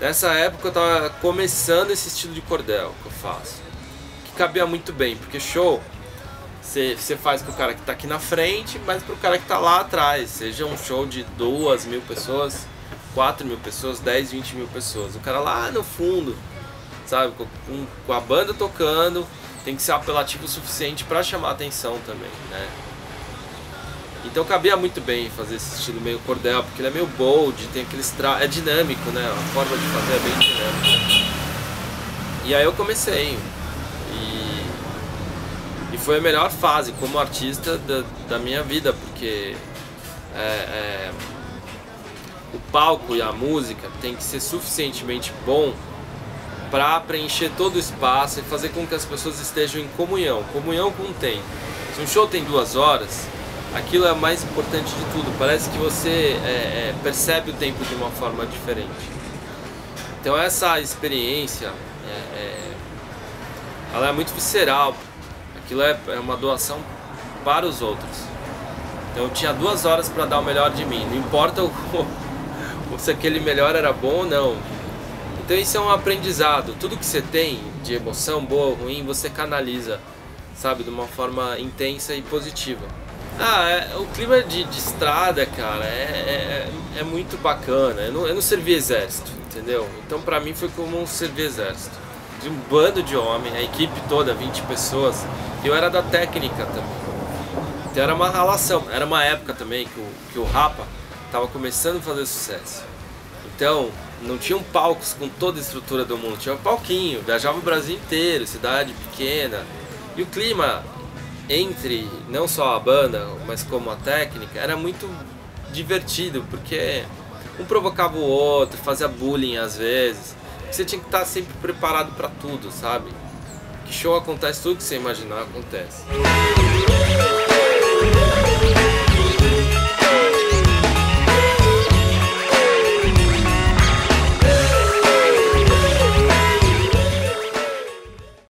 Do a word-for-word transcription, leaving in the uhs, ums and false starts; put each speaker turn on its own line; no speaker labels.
Nessa época eu tava começando esse estilo de cordel que eu faço, que cabia muito bem, porque show você faz com o cara que tá aqui na frente, mas pro cara que tá lá atrás, seja um show de duas mil pessoas, quatro mil pessoas, dez, vinte mil pessoas, o cara lá no fundo, sabe, com, com a banda tocando, tem que ser apelativo o suficiente para chamar atenção também, né? Então cabia muito bem fazer esse estilo meio cordel, porque ele é meio bold, tem aqueles tra... é dinâmico, né? A forma de fazer é bem dinâmica. E aí eu comecei, e, e foi a melhor fase como artista da, da minha vida, porque é, é, o palco e a música tem que ser suficientemente bom para preencher todo o espaço e fazer com que as pessoas estejam em comunhão, comunhão com o tempo. Se um show tem duas horas, aquilo é o mais importante de tudo, parece que você é, é, percebe o tempo de uma forma diferente. Então essa experiência, é, é, ela é muito visceral, aquilo é, é uma doação para os outros. Então eu tinha duas horas para dar o melhor de mim, não importa o, se aquele melhor era bom ou não. Então isso é um aprendizado, tudo que você tem de emoção, boa ou ruim, você canaliza, sabe, de uma forma intensa e positiva. Ah, é, o clima de, de estrada, cara, é, é, é muito bacana. Eu não, eu não servi exército, entendeu? Então pra mim foi como um servir exército. De um bando de homens, a equipe toda, vinte pessoas, e eu era da técnica também. Então era uma relação, era uma época também que o, que o Rapa estava começando a fazer sucesso. Então não tinham palcos com toda a estrutura do mundo, tinha um palquinho, viajava o Brasil inteiro, cidade pequena. E o clima entre não só a banda, mas como a técnica, era muito divertido, porque um provocava o outro, fazia bullying às vezes. Você tinha que estar sempre preparado para tudo, sabe? Que show acontece, tudo que você imaginar acontece.